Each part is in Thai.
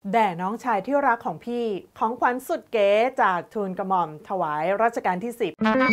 แด่น้องชายที่รักของพี่ของขวัญสุดเก๋จากทูลกระหม่อมถวายรัชกาลที่ 10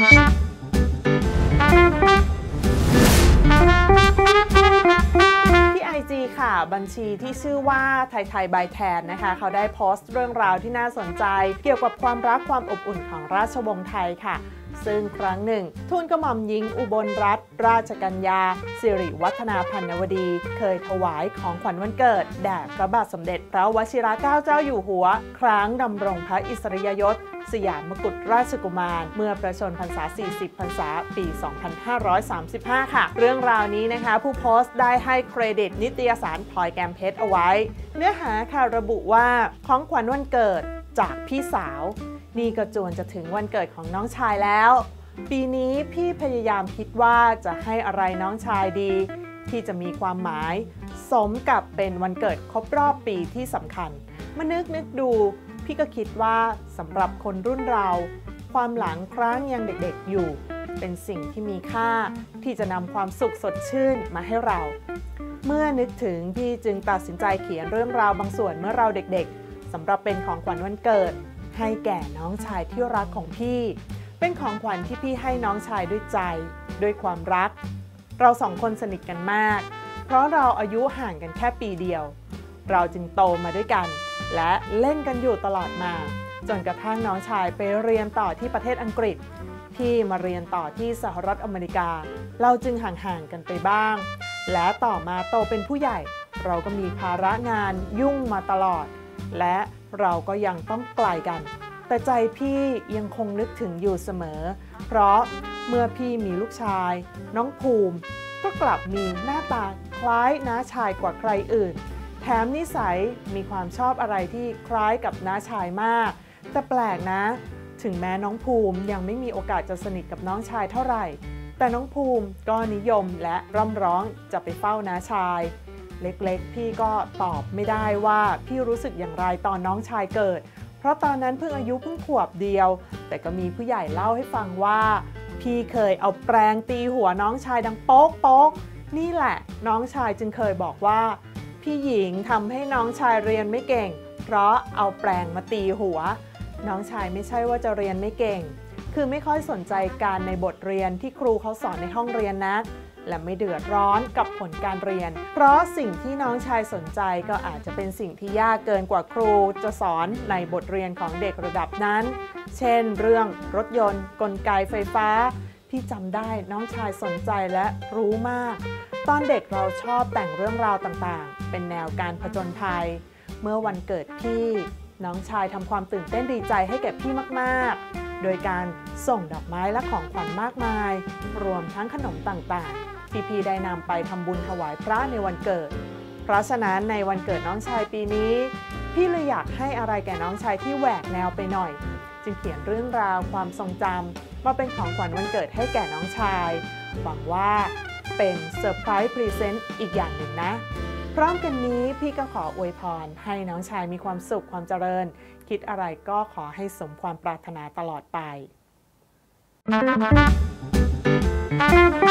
ที่ IG ค่ะบัญชีที่ชื่อว่าไทยบายแทนนะคะเขาได้โพสต์เรื่องราวที่น่าสนใจเกี่ยวกับความรักความอบอุ่นของราชวงศ์ไทยค่ะซึ่งครั้งหนึ่งทูลกระหม่อมหญิงอุบลรัตนราชกัญญาสิริวัฒนาพันนวดีเคยถวายของขวัญวันเกิดแด่พระบาทสมเด็จพระวชิรเกล้าเจ้าอยู่หัวครั้งดำรงพระอิสริยยศสยามมกุฎราชกุมารเมื่อประชนพรรษา 40 พรรษา ปี 2535 ค่ะ เรื่องราวนี้นะคะผู้โพสต์ได้ให้เครดิตนิตยสารพลอยแกมเพชรเอาไว้เนื้อหาค่ะระบุว่าของขวัญวันเกิดจากพี่สาวนี่ก็จวนจะถึงวันเกิดของน้องชายแล้วปีนี้พี่พยายามคิดว่าจะให้อะไรน้องชายดีที่จะมีความหมายสมกับเป็นวันเกิดครบรอบปีที่สำคัญมานึกดูพี่ก็คิดว่าสำหรับคนรุ่นเราความหลังครั้งยังเด็กๆอยู่เป็นสิ่งที่มีค่าที่จะนำความสุขสดชื่นมาให้เราเมื่อนึกถึงพี่จึงตัดสินใจเขียนเรื่องราวบางส่วนเมื่อเราเด็กๆสำหรับเป็นของขวัญวันเกิดให้แก่น้องชายที่รักของพี่เป็นของขวัญที่พี่ให้น้องชายด้วยใจด้วยความรักเราสองคนสนิทกันมากเพราะเราอายุห่างกันแค่ปีเดียวเราจึงโตมาด้วยกันและเล่นกันอยู่ตลอดมาจนกระทั่งน้องชายไปเรียนต่อที่ประเทศอังกฤษพี่มาเรียนต่อที่สหรัฐอเมริกาเราจึงห่างกันไปบ้างและต่อมาโตเป็นผู้ใหญ่เราก็มีภาระงานยุ่งมาตลอดและเราก็ยังต้องไกลกันแต่ใจพี่ยังคงนึกถึงอยู่เสมอเพราะเมื่อพี่มีลูกชายน้องภูมิก็กลับมีหน้าตาคล้ายน้าชายกว่าใครอื่นแถมนิสัยมีความชอบอะไรที่คล้ายกับน้าชายมากแต่แปลกนะถึงแม้น้องภูมิยังไม่มีโอกาสจะสนิทกับน้องชายเท่าไหร่แต่น้องภูมิก็นิยมและร่ำร้องจะไปเฝ้าน้าชายเล็กๆพี่ก็ตอบไม่ได้ว่าพี่รู้สึกอย่างไรตอนน้องชายเกิดเพราะตอนนั้นอายุเพิ่งขวบเดียวแต่ก็มีผู้ใหญ่เล่าให้ฟังว่าพี่เคยเอาแปรงตีหัวน้องชายดังโป๊กโป๊กนี่แหละน้องชายจึงเคยบอกว่าพี่หญิงทำให้น้องชายเรียนไม่เก่งเพราะเอาแปรงมาตีหัวน้องชายไม่ใช่ว่าจะเรียนไม่เก่งคือไม่ค่อยสนใจการในบทเรียนที่ครูเขาสอนในห้องเรียนนักและไม่เดือดร้อนกับผลการเรียนเพราะสิ่งที่น้องชายสนใจก็อาจจะเป็นสิ่งที่ยากเกินกว่าครูจะสอนในบทเรียนของเด็กระดับนั้นเช่นเรื่องรถยนต์กลไกไฟฟ้าที่จำได้น้องชายสนใจและรู้มากตอนเด็กเราชอบแต่งเรื่องราวต่างๆเป็นแนวการผจญภัยเมื่อวันเกิดพี่น้องชายทำความตื่นเต้นดีใจให้แก่พี่มากๆโดยการส่งดอกไม้และของขวัญมากมายรวมทั้งขนมต่างๆที่พี่ได้นำไปทำบุญถวายพระในวันเกิดเพราะฉะนั้นในวันเกิดน้องชายปีนี้พี่เลยอยากให้อะไรแก่น้องชายที่แหวกแนวไปหน่อยจึงเขียนเรื่องราวความทรงจำมาเป็นของขวัญวันเกิดให้แก่น้องชายหวังว่าเป็นเซอร์ไพรส์พรีเซนต์อีกอย่างหนึ่งนะพร้อมกันนี้พี่ก็ขออวยพรให้น้องชายมีความสุขความเจริญคิดอะไรก็ขอให้สมความปรารถนาตลอดไป